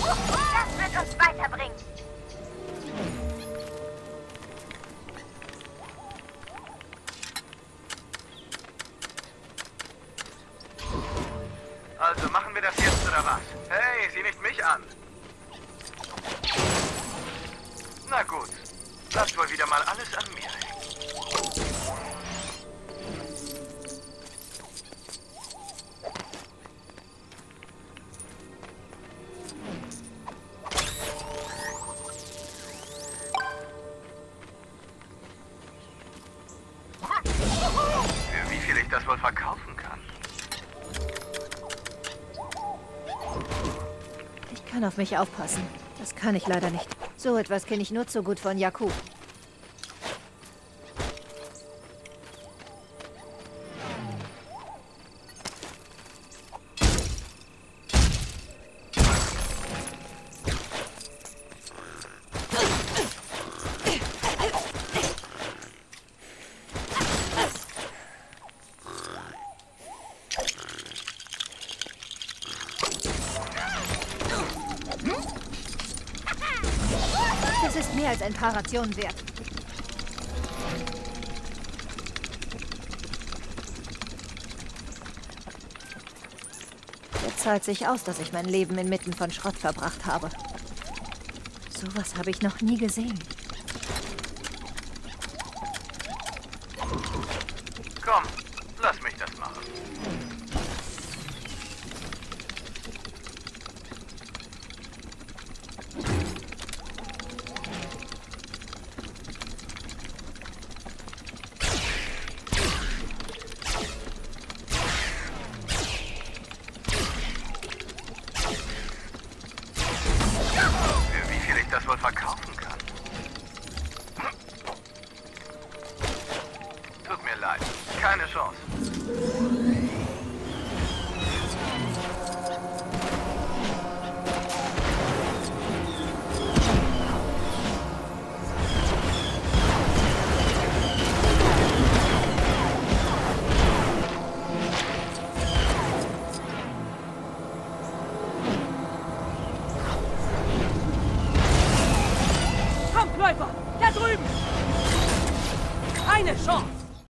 Das wird uns weiterbringen. Also machen wir das jetzt oder was? Hey, sieh nicht mich an. Na gut, lasst wohl wieder mal alles an mir hängen. Für wie viel ich das wohl verkaufen kann? Ich kann auf mich aufpassen. Das kann ich leider nicht. So etwas kenne ich nur zu gut von Jakub. Das ist mehr als ein paar Rationen wert. Es zahlt sich aus, dass ich mein Leben inmitten von Schrott verbracht habe. Sowas habe ich noch nie gesehen. Komm,